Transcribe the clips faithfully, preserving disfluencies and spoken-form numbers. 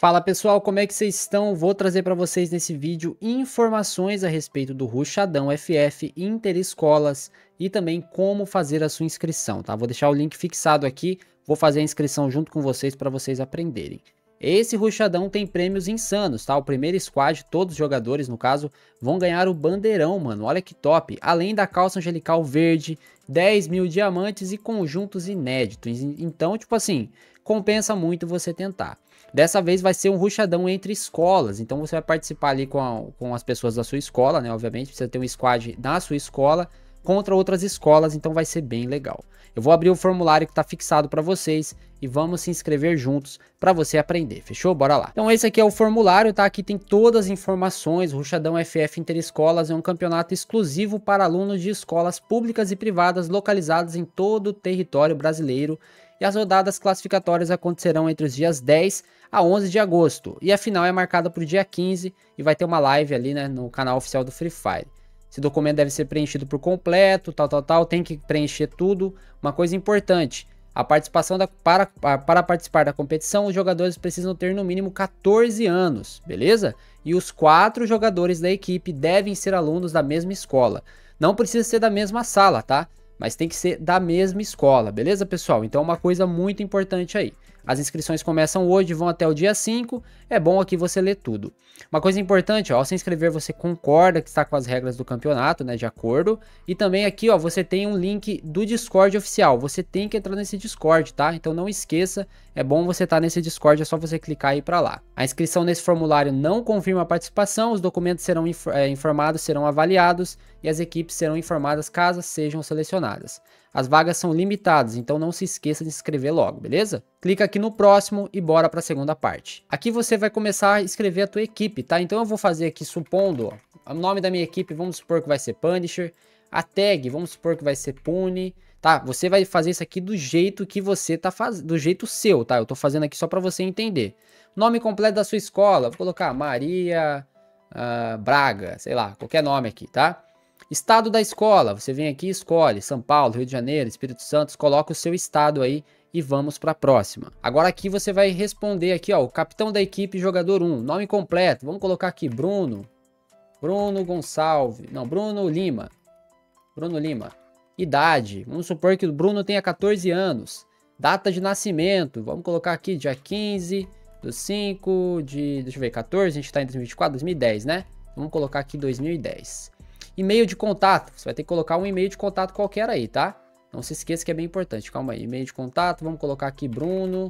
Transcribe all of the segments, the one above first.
Fala pessoal, como é que vocês estão? Vou trazer para vocês nesse vídeo informações a respeito do Rushadão F F Interescolas e também como fazer a sua inscrição, tá? Vou deixar o link fixado aqui, vou fazer a inscrição junto com vocês para vocês aprenderem. Esse Rushadão tem prêmios insanos, tá? O primeiro squad, todos os jogadores no caso, vão ganhar o bandeirão, mano, olha que top. Além da calça angelical verde, dez mil diamantes e conjuntos inéditos. Então, tipo assim, compensa muito você tentar. Dessa vez vai ser um rushadão entre escolas, então você vai participar ali com, a, com as pessoas da sua escola, né? Obviamente, você tem um squad na sua escola contra outras escolas, então vai ser bem legal. Eu vou abrir o formulário que está fixado para vocês e vamos se inscrever juntos para você aprender, fechou? Bora lá. Então esse aqui é o formulário, tá? Aqui tem todas as informações. O Rushadão F F Interescolas é um campeonato exclusivo para alunos de escolas públicas e privadas localizadas em todo o território brasileiro. E as rodadas classificatórias acontecerão entre os dias dez a onze de agosto. E a final é marcada para o dia quinze e vai ter uma live ali, né, no canal oficial do Free Fire. Esse documento deve ser preenchido por completo, tal, tal, tal. Tem que preencher tudo. Uma coisa importante, a participação da, para, para participar da competição, os jogadores precisam ter no mínimo quatorze anos, beleza? E os quatro jogadores da equipe devem ser alunos da mesma escola. Não precisa ser da mesma sala, tá? Mas tem que ser da mesma escola, beleza, pessoal? Então uma coisa muito importante aí. As inscrições começam hoje e vão até o dia cinco. É bom aqui você ler tudo. Uma coisa importante, ó, ao se inscrever você concorda que está com as regras do campeonato, né, de acordo. E também aqui, ó, você tem um link do Discord oficial. Você tem que entrar nesse Discord, tá? Então não esqueça, é bom você estar nesse Discord, é só você clicar aí para lá. A inscrição nesse formulário não confirma a participação, os documentos serão inf é, informados, serão avaliados e as equipes serão informadas caso sejam selecionadas. As vagas são limitadas, então não se esqueça de se inscrever logo, beleza? Clica aqui no próximo e bora para a segunda parte. Aqui você vai começar a escrever a tua equipe, tá? Então eu vou fazer aqui supondo, ó, o nome da minha equipe, vamos supor que vai ser Punisher. A tag, vamos supor que vai ser Pune, tá? Você vai fazer isso aqui do jeito que você tá fazendo, do jeito seu, tá? Eu tô fazendo aqui só para você entender. Nome completo da sua escola, vou colocar Maria uh, Braga, sei lá, qualquer nome aqui, tá? Estado da escola, você vem aqui e escolhe São Paulo, Rio de Janeiro, Espírito Santo, coloca o seu estado aí e vamos para a próxima. Agora aqui você vai responder aqui, ó, o capitão da equipe, jogador um, nome completo, vamos colocar aqui Bruno, Bruno Gonçalves, não, Bruno Lima, Bruno Lima. Idade, vamos supor que o Bruno tenha quatorze anos. Data de nascimento, vamos colocar aqui dia quinze do cinco de, deixa eu ver, quatorze, a gente está em dois mil e vinte e quatro, dois mil e dez, né? Vamos colocar aqui dois mil e dez. E-mail de contato, você vai ter que colocar um e-mail de contato qualquer aí, tá? Não se esqueça que é bem importante, calma aí, e-mail de contato, vamos colocar aqui Bruno,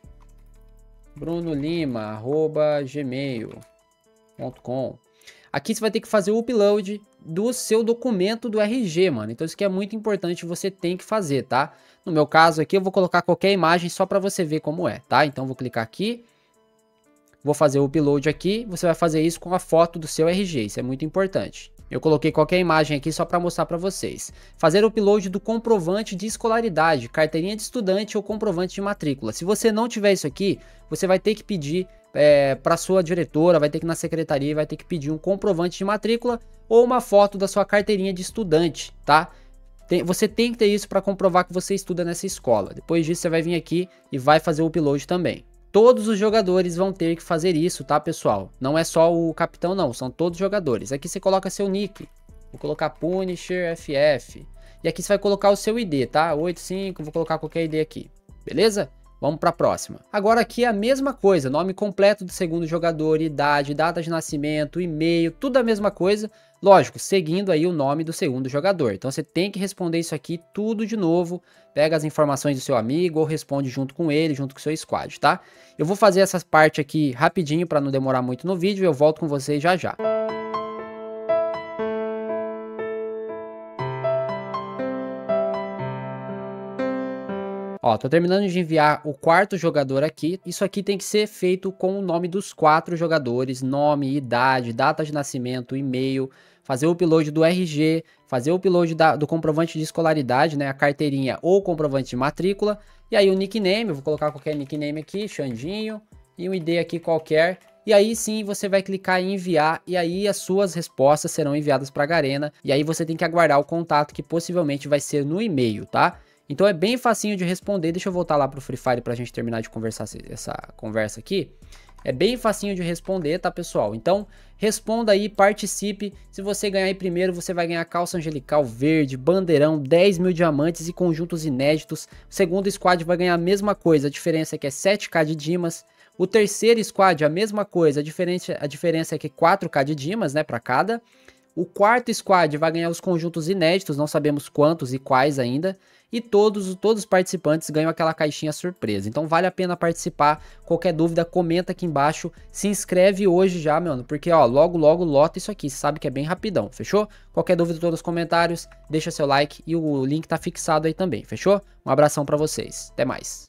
Bruno Lima, arroba gmail ponto com. Aqui você vai ter que fazer o upload do seu documento do R G, mano, então isso aqui é muito importante, você tem que fazer, tá? No meu caso aqui eu vou colocar qualquer imagem só para você ver como é, tá? Então vou clicar aqui, vou fazer o upload aqui, você vai fazer isso com a foto do seu R G, isso é muito importante. Eu coloquei qualquer imagem aqui só para mostrar para vocês. Fazer o upload do comprovante de escolaridade, carteirinha de estudante ou comprovante de matrícula. Se você não tiver isso aqui, você vai ter que pedir é, para sua diretora, vai ter que ir na secretaria, vai ter que pedir um comprovante de matrícula ou uma foto da sua carteirinha de estudante, tá? Tem, você tem que ter isso para comprovar que você estuda nessa escola. Depois disso você vai vir aqui e vai fazer o upload também. Todos os jogadores vão ter que fazer isso, tá, pessoal? Não é só o capitão, não. São todos os jogadores. Aqui você coloca seu nick. Vou colocar Punisher F F. E aqui você vai colocar o seu I D, tá? oito cinco, vou colocar qualquer I D aqui. Beleza? Vamos para a próxima. Agora aqui é a mesma coisa. Nome completo do segundo jogador, idade, data de nascimento, e-mail, tudo a mesma coisa. Lógico, seguindo aí o nome do segundo jogador. Então você tem que responder isso aqui tudo de novo. Pega as informações do seu amigo ou responde junto com ele, junto com o seu squad, tá? Eu vou fazer essa parte aqui rapidinho para não demorar muito no vídeo e eu volto com vocês já já. Ó, tô terminando de enviar o quarto jogador aqui. Isso aqui tem que ser feito com o nome dos quatro jogadores, nome, idade, data de nascimento, e-mail, fazer o upload do R G, fazer o upload da, do comprovante de escolaridade, né, a carteirinha ou comprovante de matrícula, e aí o nickname, eu vou colocar qualquer nickname aqui, Xandinho, e um I D aqui qualquer, e aí sim você vai clicar em enviar, e aí as suas respostas serão enviadas para a Garena, e aí você tem que aguardar o contato que possivelmente vai ser no e-mail, tá? Então é bem facinho de responder. Deixa eu voltar lá pro Free Fire pra gente terminar de conversar essa conversa aqui. É bem facinho de responder, tá, pessoal? Então, responda aí, participe. Se você ganhar em primeiro, você vai ganhar calça angelical verde, bandeirão, dez mil diamantes e conjuntos inéditos. O segundo squad vai ganhar a mesma coisa, a diferença é que é sete k de dimas. O terceiro squad, a mesma coisa, a diferença, a diferença é que é quatro k de dimas, né, para cada. O quarto squad vai ganhar os conjuntos inéditos, não sabemos quantos e quais ainda. E todos, todos os participantes ganham aquela caixinha surpresa. Então vale a pena participar. Qualquer dúvida, comenta aqui embaixo. Se inscreve hoje já, mano, porque ó, logo logo lota isso aqui. Você sabe que é bem rapidão, fechou? Qualquer dúvida, todos os comentários, deixa seu like e o link tá fixado aí também, fechou? Um abração pra vocês. Até mais.